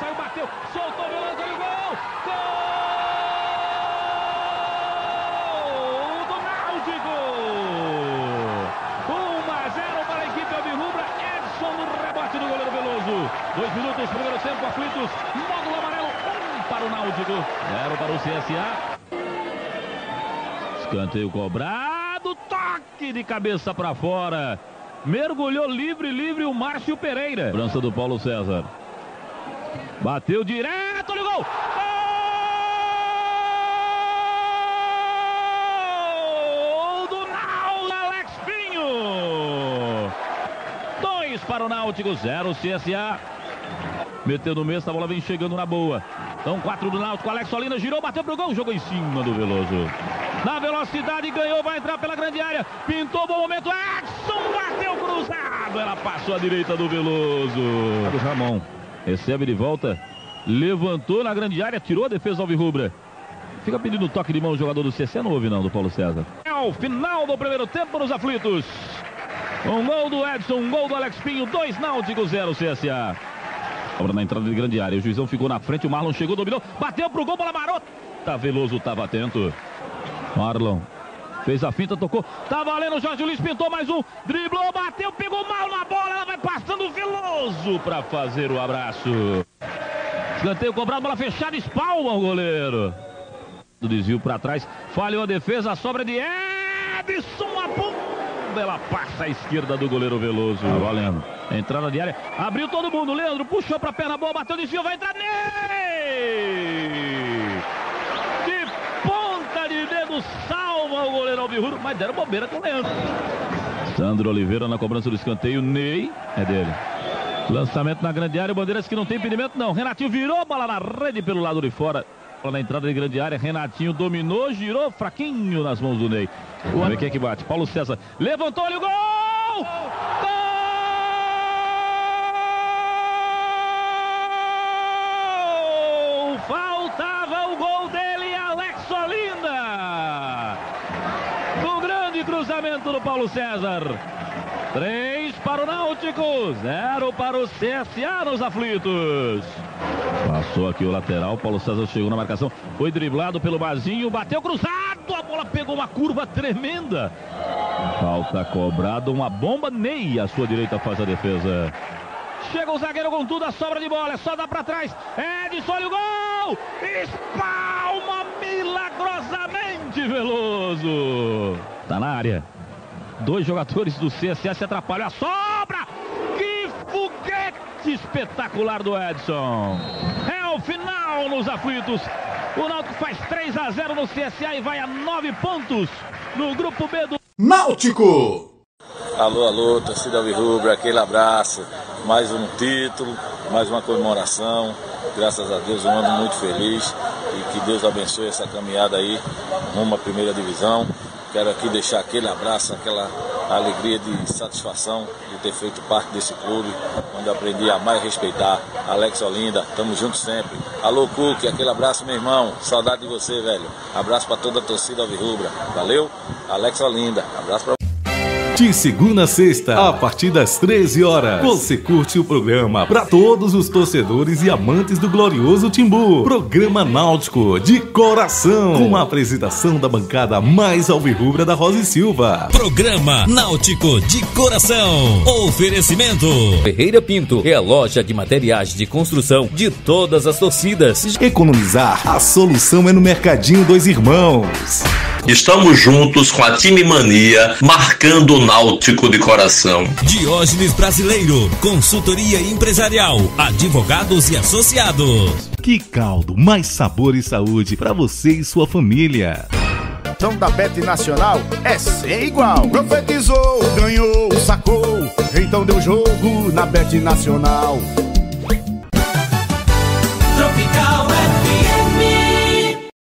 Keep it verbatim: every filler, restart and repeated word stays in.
saiu, bateu, soltou, Veloso, olha o gol! Gol do Náutico! um a zero para a equipe alvirrubra, Edson no rebote do goleiro Veloso. Dois minutos, primeiro tempo, aflitos, módulo amarelo, um para o Náutico, zero para o C S A. Escanteio cobrado, toque de cabeça para fora. Mergulhou livre, livre o Márcio Pereira. Cobrança do Paulo César. Bateu direto, olha o gol! Gol do Náutico, Alex Pinho! Dois para o Náutico, zero C S A. Meteu no meio, a bola vem chegando na boa. Então quatro do Náutico, Alex Olinda girou, bateu pro gol, jogou em cima do Veloso. Na velocidade, ganhou, vai entrar pela grande área. Pintou, bom momento, Edson bateu cruzado. Ela passou à direita do Veloso. O Ramon recebe de volta, levantou na grande área, tirou a defesa alvirrubra. Fica pedindo toque de mão o jogador do C C, não houve não, do Paulo César. É o final do primeiro tempo nos aflitos. Um gol do Edson, um gol do Alex Pinho, dois Náutico, zero C S A. Obra na entrada de grande área, o juizão ficou na frente, o Marlon chegou, dominou, bateu pro gol, bola marota. Veloso estava atento. Marlon fez a finta, tocou, tá valendo, Jorge Luiz pintou mais um, driblou, bateu, pegou mal na bola, ela vai passando Veloso para fazer o abraço. Escanteio cobrado, bola fechada, espalma o goleiro. Do desvio para trás, falhou a defesa, a sobra de Edson, a bomba, ela passa à esquerda do goleiro Veloso. Tá valendo, entrada de área, abriu todo mundo, Leandro puxou para a perna boa, bateu, desvio, vai entrar, Ney! De dedo, salva o goleiro alvirrubro, mas deram bobeira com o Leandro. Sandro Oliveira na cobrança do escanteio, Ney, é dele. Lançamento na grande área, o Bandeiras que não tem impedimento não. Renatinho virou, bola na rede pelo lado de fora. Bola na entrada de grande área, Renatinho dominou, girou, fraquinho nas mãos do Ney. Vamos ver quem é que bate, Paulo César, levantou, olha o gol! Gol! Faltava o gol dele, Alex Olinda. O grande cruzamento do Paulo César. três para o Náutico, zero para o C S A nos aflitos. Passou aqui o lateral, Paulo César chegou na marcação, foi driblado pelo Bazinho, bateu cruzado, a bola pegou uma curva tremenda. Falta cobrada, uma bomba, Ney à sua direita faz a defesa. Chega o zagueiro com tudo, a sobra de bola, é só dar pra trás. Edson, olha o gol! Espalma milagrosamente Veloso. Tá na área. Dois jogadores do C S A se atrapalham. A sobra! Que foguete espetacular do Edson. É o final nos aflitos. O Náutico faz três a zero no C S A e vai a nove pontos no grupo B do Náutico. Alô, alô, torcida alvirrubra, aquele abraço. Mais um título, mais uma comemoração. Graças a Deus, um ano muito feliz. E que Deus abençoe essa caminhada aí rumo à primeira divisão. Quero aqui deixar aquele abraço, aquela alegria de satisfação de ter feito parte desse clube, onde aprendi a amar e respeitar. Alex Olinda, tamo junto sempre. Alô, Cook, aquele abraço, meu irmão. Saudade de você, velho. Abraço para toda a torcida alvirrubra. Valeu? Alex Olinda, abraço para De segunda a sexta, a partir das treze horas, você curte o programa para todos os torcedores e amantes do glorioso Timbu. Programa Náutico de Coração, com a apresentação da bancada mais alvirrubra da Rosa e Silva. Programa Náutico de Coração. Oferecimento Ferreira Pinto é a loja de materiais de construção de todas as torcidas. Economizar, a solução é no Mercadinho Dois Irmãos. Estamos juntos com a Time Mania, marcando o Náutico de Coração. Diógenes Brasileiro, consultoria empresarial, advogados e associados. Que caldo, mais sabor e saúde para você e sua família. Da Bet Nacional é sem igual. Profetizou, ganhou, sacou, então deu jogo na Bet Nacional.